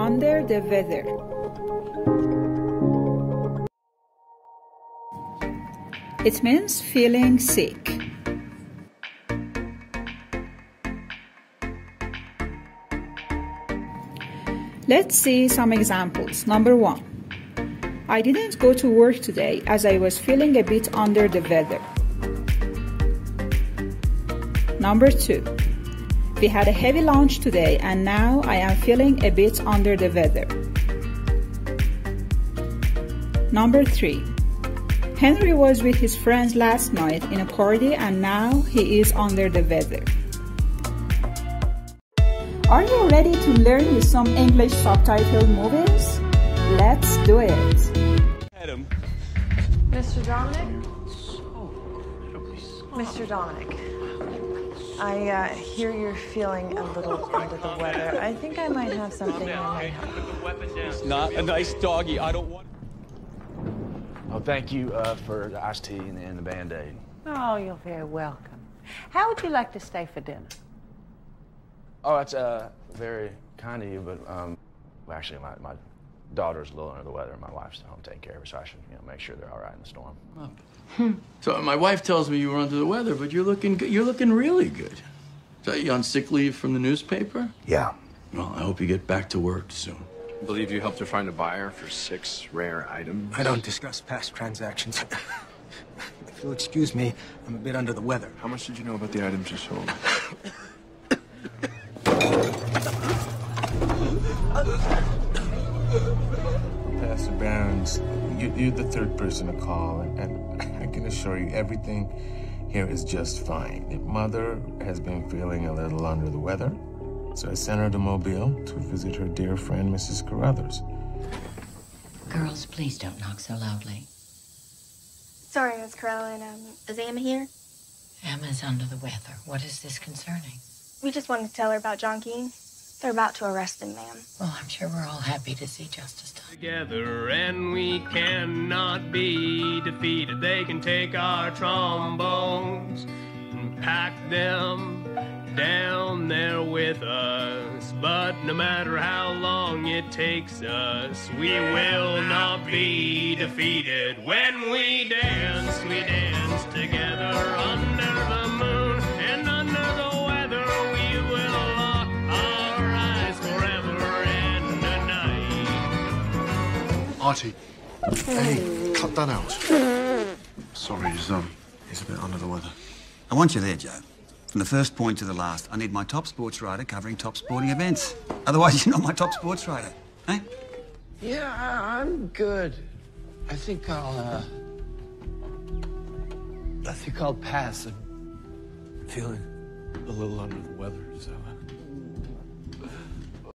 under the weather. It means feeling sick. Let's see some examples. Number 1. I didn't go to work today as I was feeling a bit under the weather. Number 2. We had a heavy lunch today and now I am feeling a bit under the weather. Number 3. Henry was with his friends last night in a party and now he is under the weather. Are you ready to learn with some English subtitled movies? Let's do it. Adam. Mr. Dominic? Mr. Dominic, I hear you're feeling a little under the weather. I think I might have something that might help. It's not a nice doggy. I don't want... Oh, thank you for the iced tea and the Band-Aid. Oh, you're very welcome. How would you like to stay for dinner? Oh, that's very kind of you, but well, actually, my daughter's a little under the weather, and my wife's at home taking care of her, so I should make sure they're all right in the storm. So my wife tells me you were under the weather, but you're looking good. You're looking really good. Is that you on sick leave from the newspaper? Yeah. Well, I hope you get back to work soon. I believe you helped her find a buyer for 6 rare items. I don't discuss past transactions. If you'll excuse me, I'm a bit under the weather. How much did you know about the items you sold? Pastor Barron's, you're the third person to call, and I can assure you everything here is just fine. Your mother has been feeling a little under the weather, so I sent her to Mobile to visit her dear friend, Mrs. Carruthers. Girls, please don't knock so loudly. Sorry, Miss Carolyn. Is Emma here? Emma's under the weather. What is this concerning? We just wanted to tell her about John Keene. They're about to arrest him, ma'am. Well, I'm sure we're all happy to see justice done. Together, and we cannot be defeated. They can take our trombones and pack them down there with us. But no matter how long it takes us, we will not be defeated. When we dance together under the moon and under the weather. We will lock our eyes forever and a night. Artie, hey, cut that out. Sorry, he's a bit under the weather. I want you there, Joe. From the first point to the last, I need my top sports writer covering top sporting events. Otherwise, you're not my top sports writer, eh? Yeah, I'm good. I think I'll pass. I'm feeling a little under the weather, so...